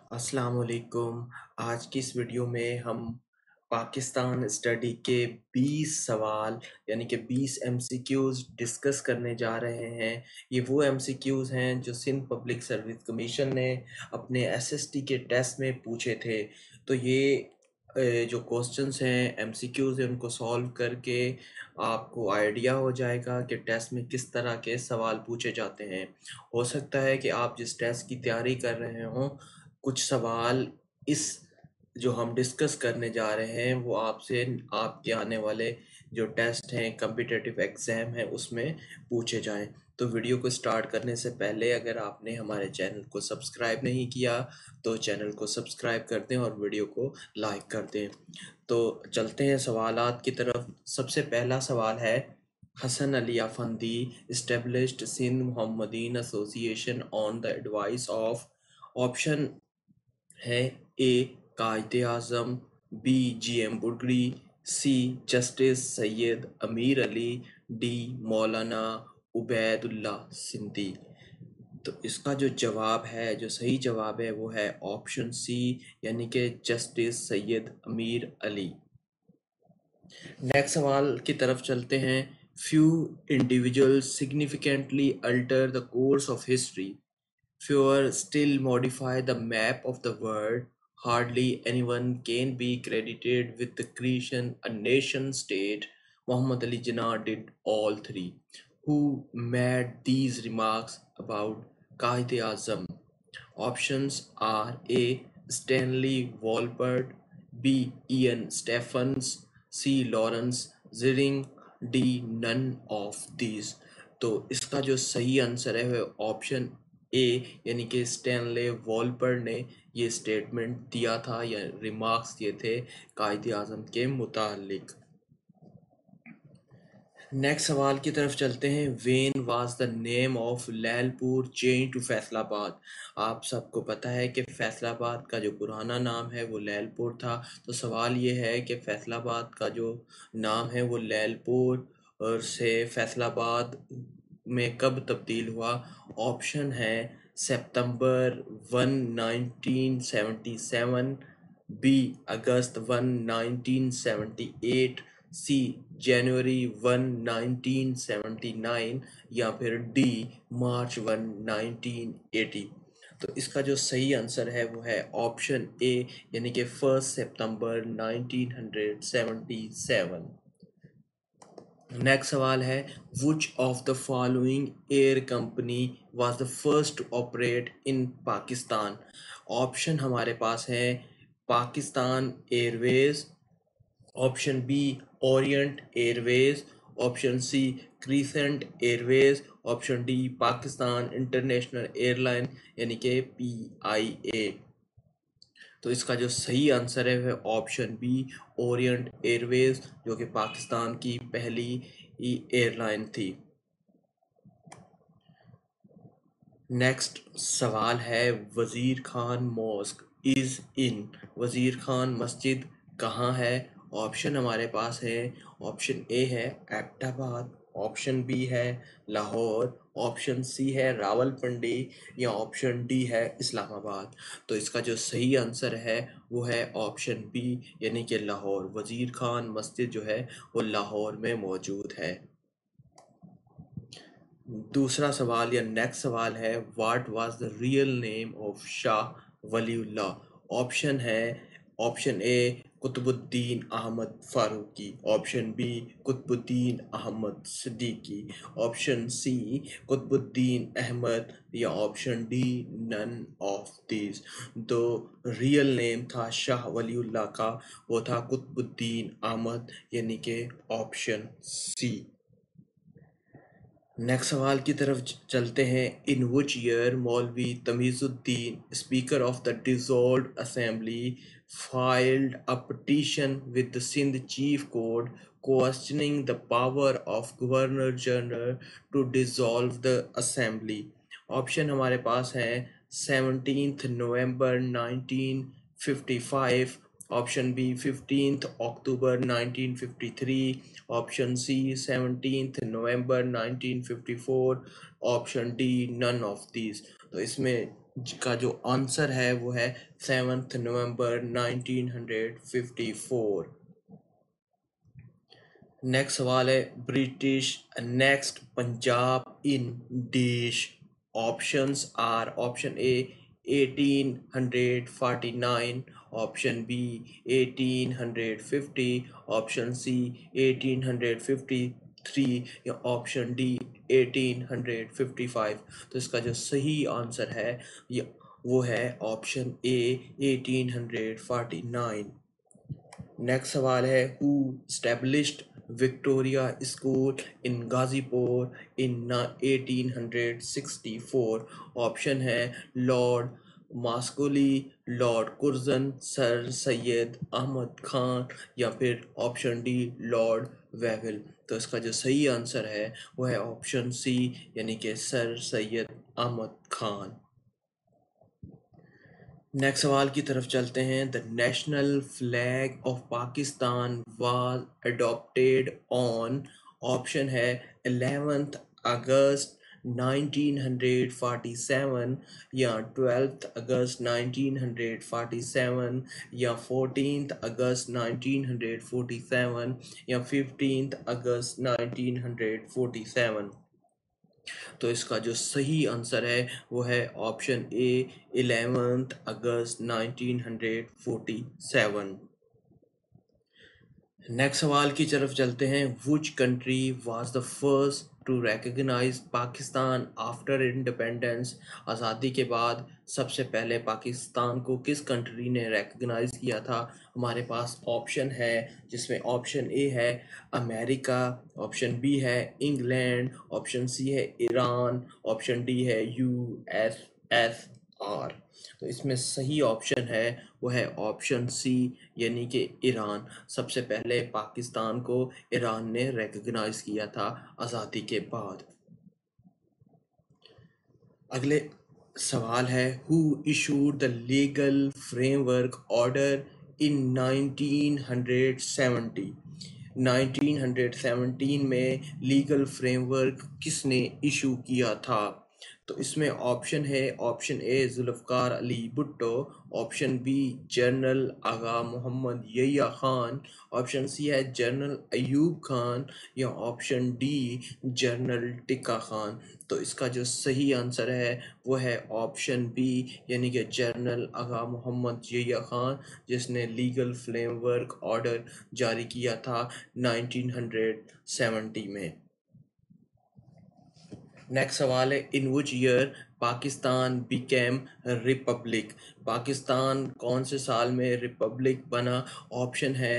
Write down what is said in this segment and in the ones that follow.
अस्सलाम वालेकुम। आज की इस वीडियो में हम पाकिस्तान स्टडी के 20 सवाल यानी कि 20 एमसीक्यूज़ डिस्कस करने जा रहे हैं। ये वो एमसीक्यूज़ हैं जो सिंध पब्लिक सर्विस कमीशन ने अपने एसएसटी के टेस्ट में पूछे थे। तो ये जो क्वेश्चंस हैं एमसीक्यूज़ हैं उनको सॉल्व करके आपको आइडिया हो जाएगा कि टेस्ट में किस तरह के सवाल पूछे जाते हैं। हो सकता है कि आप जिस टेस्ट की तैयारी कर रहे हों कुछ सवाल इस जो हम डिस्कस करने जा रहे हैं वो आपसे आपके आने वाले जो टेस्ट हैं कम्पिटिटिव एग्ज़ाम है उसमें पूछे जाएं। तो वीडियो को स्टार्ट करने से पहले अगर आपने हमारे चैनल को सब्सक्राइब नहीं किया तो चैनल को सब्सक्राइब कर दें और वीडियो को लाइक कर दें। तो चलते हैं सवालात की तरफ। सबसे पहला सवाल है, Hasan Ali Afandi established Sindh Mohammedan Association on the advice of option है A Quaid e Azam, B GM Burgri, C justice Syed Amir Ali, D मौलाना उबैदुल्ला सिंधी। तो इसका जो जवाब है जो सही जवाब है वो है ऑप्शन सी यानी कि जस्टिस सैयद अमीर अली। नेक्स्ट सवाल की तरफ चलते हैं। Few individuals significantly alter the course of history, fewer still modify the map of the world. Hardly anyone can be credited with the creation a nation state. Muhammad Ali Jinnah did all three. Who made these remarks about Qaid-e-Azam? Options are A. Stanley Walpert, B. Ian Stephens, C. Lawrence Ziring, D. None of these। तो इसका जो सही answer है वो option A यानी कि Stanley वॉलपर ने ये स्टेटमेंट दिया था या रिमार्क्स दिए थे कायदे आज़म के मुतालिक। नेक्स्ट सवाल की तरफ चलते हैं। When was the name of Lyallpur change to Faisalabad. आप सबको पता है कि फैसलाबाद का जो पुराना नाम है वो लैलपुर था। तो सवाल ये है कि फैसलाबाद का जो नाम है वो लैलपुर और से फैसलाबाद में कब तब्दील हुआ। ऑप्शन है सितंबर 1 1977, बी अगस्त 1 1978, सी जनवरी 1 1979 या फिर डी मार्च 1 1980। तो इसका जो सही आंसर है वो है ऑप्शन ए यानी कि 1 सितंबर 1977। नेक्स्ट सवाल है, which of the following air company was the first to operate in Pakistan. Option हमारे पास है Pakistan Airways, option B Orient Airways, option C Crescent Airways, option D Pakistan International Airline यानी कि PIA। तो इसका जो सही आंसर है वह ऑप्शन बी ओरिएंट एयरवेज जो कि पाकिस्तान की पहली एयरलाइन थी। नेक्स्ट सवाल है, वज़ीर खान मॉस्क इज़ इन, वज़ीर खान मस्जिद कहाँ है। ऑप्शन हमारे पास है, ऑप्शन ए है एबटाबाद, ऑप्शन बी है लाहौर, ऑप्शन सी है रावलपिंडी या ऑप्शन डी है इस्लामाबाद। तो इसका जो सही आंसर है वो है ऑप्शन बी यानी कि लाहौर। वज़ीर खान मस्जिद जो है वो लाहौर में मौजूद है। दूसरा सवाल या नेक्स्ट सवाल है, what was the real name of Shah Waliullah. Option है, option A Qutbuddin Ahmed Farooqi, option B Qutbuddin Ahmed Siddiqui, option C Qutbuddin Ahmed या option D none of these. तो रियल नेम था शाह वलीउल्लाह का वो था कुतुबुद्दीन अहमद यानी कि ऑप्शन सी। नेक्स्ट सवाल की तरफ चलते हैं। इन which year Maulvi Tamizuddin speaker of the dissolved assembly filed a petition with the Sindh Chief Court questioning the power of Governor General to dissolve the assembly। Option हमारे पास है 17 नवंबर 1955, ऑप्शन बी 15 अक्टूबर 1953, ऑप्शन सी 17 नवंबर 1954, option D none of these. तो इसमें का जो आंसर है वो है 7 नवंबर 1954। नेक्स्ट सवाल है British annexed Punjab in dash. Options are option A 1849, option B 1850, option C 1853 या ऑप्शन डी 1855। तो इसका जो सही आंसर है ये वो है ऑप्शन ए 1849। नेक्स्ट सवाल है who established Victoria school in Ghazipur in 1864। Option है lord Macaulay, lord Curzon, sir Syed Ahmad Khan या फिर ऑप्शन डी लॉर्ड वेविल। तो इसका जो सही आंसर है वो है ऑप्शन सी यानी कि सर सैयद अहमद खान। नेक्स्ट सवाल की तरफ चलते हैं। The national flag of Pakistan was adopted on. Option है 11 अगस्त 1947 या 12 अगस्त 1947 या 14 अगस्त 1947 या 15 अगस्त 1947। तो इसका जो सही आंसर है वो है ऑप्शन ए 11 अगस्त 1947। नेक्स्ट सवाल की तरफ चलते हैं। Which country was the first to recognise Pakistan after independence. आज़ादी के बाद सबसे पहले पाकिस्तान को किस कंट्री ने रिकॉग्नाइज किया था। हमारे पास ऑप्शन है जिसमें ऑप्शन ए है अमेरिका, ऑप्शन बी है इंग्लैंड, ऑप्शन सी है ईरान, ऑप्शन डी है यूएसएसआर। तो इसमें सही ऑप्शन है वो है ऑप्शन सी यानी कि ईरान। सबसे पहले पाकिस्तान को ईरान ने रिकॉग्नाइज किया था आज़ादी के बाद। अगले सवाल है who issued the legal framework order in 1970। 1917 में लीगल फ्रेमवर्क किसने इशू किया था। तो इसमें ऑप्शन है option A Zulfikar Ali Bhutto, option B general Agha Mohammad Yahya Khan, option C है जनरल अयूब खान या option D general Tikka Khan. तो इसका जो सही आंसर है वो है ऑप्शन बी यानी कि जनरल आगा मोहम्मद यहिया खान, जिसने लीगल फ्रेमवर्क ऑर्डर जारी किया था 1970 में। नेक्स्ट सवाल है in which year Pakistan became republic. Pakistan कौन से साल में रिपब्लिक बना। ऑप्शन है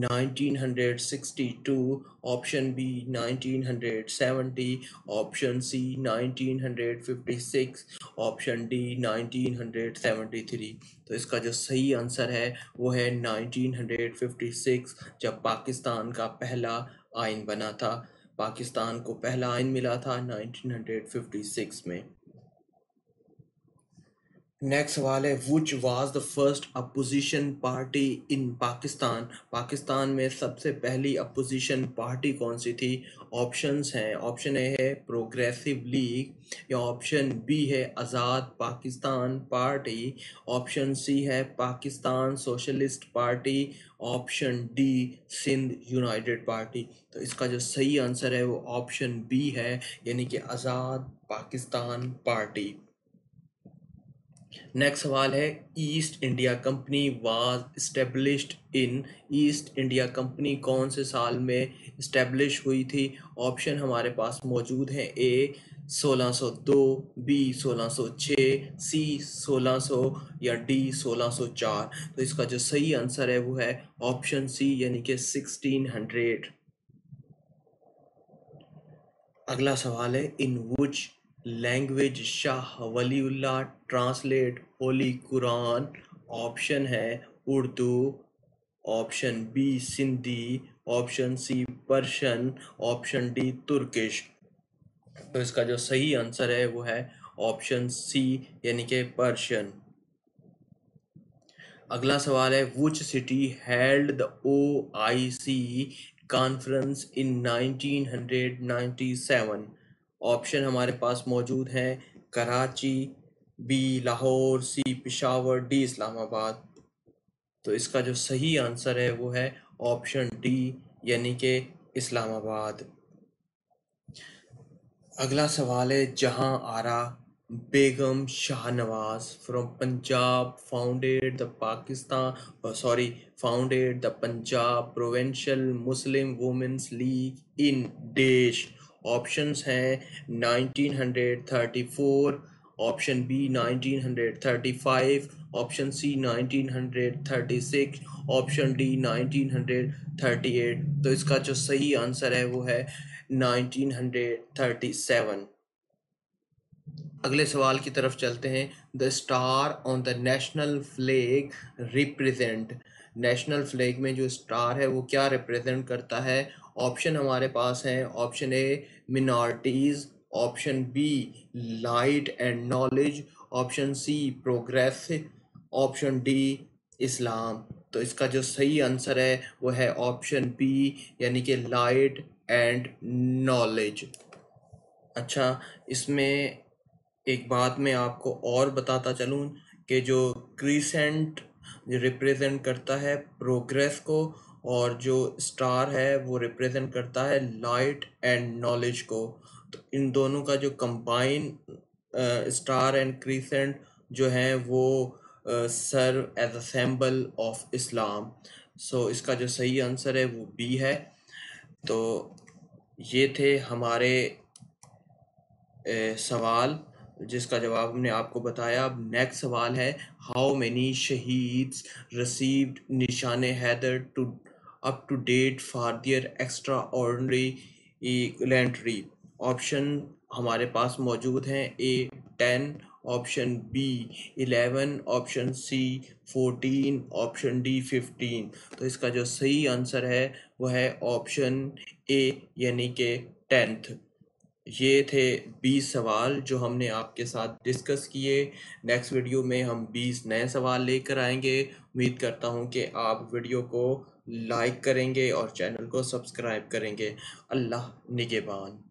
1962, option B 1970, option C 1956, option D 1973। तो इसका जो सही आंसर है वो है 1956, जब पाकिस्तान का पहला आइन बना था। पाकिस्तान को पहला आइन मिला था 1956 में। नेक्स्ट सवाल है which was the first opposition party in Pakistan. Pakistan में सबसे पहली अपोजिशन पार्टी कौन सी थी। ऑप्शंस हैं ऑप्शन ए है प्रोग्रेसिव लीग या ऑप्शन बी है Azad Pakistan party, option C है Pakistan socialist party, option D Sindh united party. तो इसका जो सही आंसर है वो ऑप्शन बी है यानी कि आज़ाद पाकिस्तान पार्टी। नेक्स्ट सवाल है East India company was established in. East India company कौन से साल में इस्टेब्लिश हुई थी। ऑप्शन हमारे पास मौजूद हैं ए 1602, बी 1606, सी 1600 या डी 1604। तो इसका जो सही आंसर है वो है ऑप्शन सी यानी कि 1600। अगला सवाल है in which language Shah Waliullah translate holy Quran. Option है Urdu, option B Sindhi, option C Persian, option D Turkish. तो इसका जो सही आंसर है वो है ऑप्शन सी यानी कि पर्शियन। अगला सवाल है which city held the OIC conference in 1997। Option हमारे पास मौजूद हैं Karachi, B Lahore, C Peshawar, D Islamabad. तो इसका जो सही आंसर है वो है ऑप्शन डी यानी कि इस्लामाबाद। अगला सवाल है Jahan Ara Begum Shahnawaz from Punjab founded the Punjab provincial Muslim women's league in dash. Options हैं 1934, option B 1935, option C 1936, option D 1938। तो इसका जो सही आंसर है वो है 1937। अगले सवाल की तरफ चलते हैं। The star on the national flag represent. National flag में जो स्टार है वो क्या रिप्रेजेंट करता है? ऑप्शन हमारे पास हैं। Option A minorities, option B light and knowledge, option C progress, option D Islam. तो इसका जो सही आंसर है वो है ऑप्शन बी यानी कि लाइट एंड नॉलेज। अच्छा, इसमें एक बात मैं आपको और बताता चलूँ कि जो क्रीसेंट रिप्रेजेंट करता है प्रोग्रेस को, और जो स्टार है वो रिप्रेजेंट करता है लाइट एंड नॉलेज को। तो इन दोनों का जो कंबाइन स्टार एंड क्रीसेंट जो है वो serve as a symbol of Islam. So इसका जो सही आंसर है वो बी है। तो ये थे हमारे सवाल जिसका जवाब हमने आपको बताया। अब नेक्स्ट सवाल है how many shaheeds received Nishan Haider to up to date for their extraordinary gallantry. Option हमारे पास मौजूद हैं। A 10, option B 11, option C 14, option D 15। तो इसका जो सही आंसर है वो है ऑप्शन ए यानी कि 10th। ये थे 20 सवाल जो हमने आपके साथ डिस्कस किए। नेक्स्ट वीडियो में हम 20 नए सवाल लेकर आएंगे। उम्मीद करता हूँ कि आप वीडियो को लाइक करेंगे और चैनल को सब्सक्राइब करेंगे। अल्लाह निगहबान।